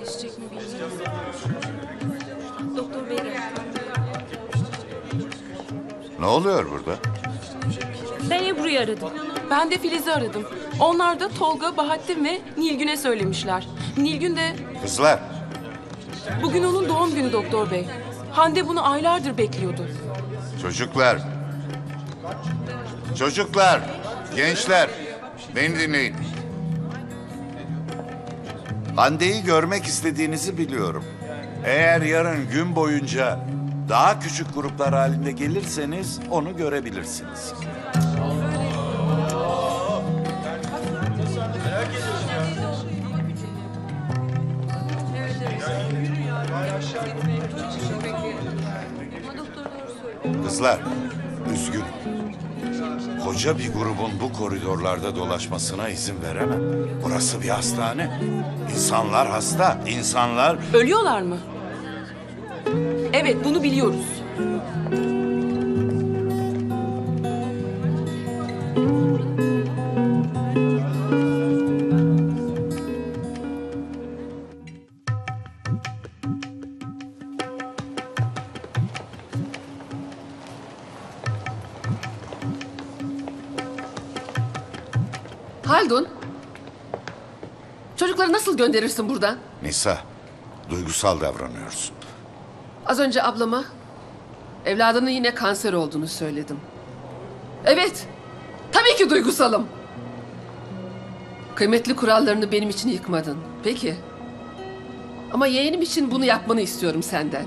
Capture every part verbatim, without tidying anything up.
yetişecek mi bilmiyorum. Doktor bey geldi. Ne oluyor burada? Ben Ebru'yu aradım. Ben de Filiz'i aradım. Onlar da Tolga, Bahattin ve Nilgün'e söylemişler. Nilgün de Kızlar, bugün onun doğum günü doktor bey. Hande bunu aylardır bekliyordu. çocuklar. Çocuklar, gençler, beni dinleyin. Hande'yi görmek istediğinizi biliyorum. Eğer yarın gün boyunca daha küçük gruplar halinde gelirseniz onu görebilirsiniz. Kızlar, üzgünüm. Koca bir grubun bu koridorlarda dolaşmasına izin veremem. Burası bir hastane. İnsanlar hasta, insanlar... Ölüyorlar mı? Evet, bunu biliyoruz. Haldun, çocukları nasıl gönderirsin buradan? Nisa, duygusal davranıyorsun. Az önce ablama evladının yine kanser olduğunu söyledim. Evet, tabii ki duygusalım. Kıymetli kurallarını benim için yıkmadın. Peki. Ama yeğenim için bunu yapmanı istiyorum senden.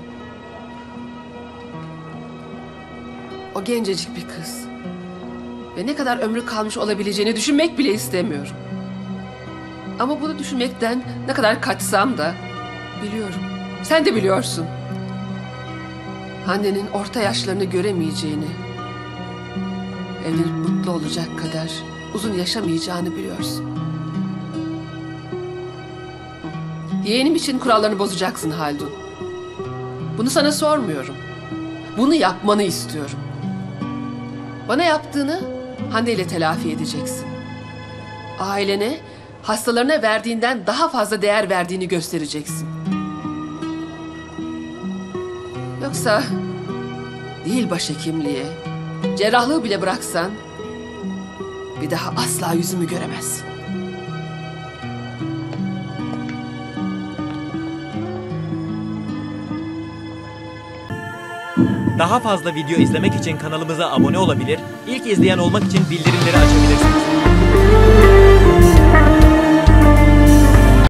O gencecik bir kız. Ve ne kadar ömrü kalmış olabileceğini düşünmek bile istemiyorum. Ama bunu düşünmekten ne kadar kaçsam da biliyorum. Sen de biliyorsun. Hande'nin orta yaşlarını göremeyeceğini, evlenip mutlu olacak kadar uzun yaşamayacağını biliyorsun. Yeğenim için kurallarını bozacaksın Haldun. Bunu sana sormuyorum. Bunu yapmanı istiyorum. Bana yaptığını Hande ile telafi edeceksin. Ailene, hastalarına verdiğinden daha fazla değer verdiğini göstereceksin. Yoksa değil başhekimliğe, cerrahlığı bile bıraksan bir daha asla yüzümü göremezsin. Daha fazla video izlemek için kanalımıza abone olabilir, ilk izleyen olmak için bildirimleri açabilirsiniz.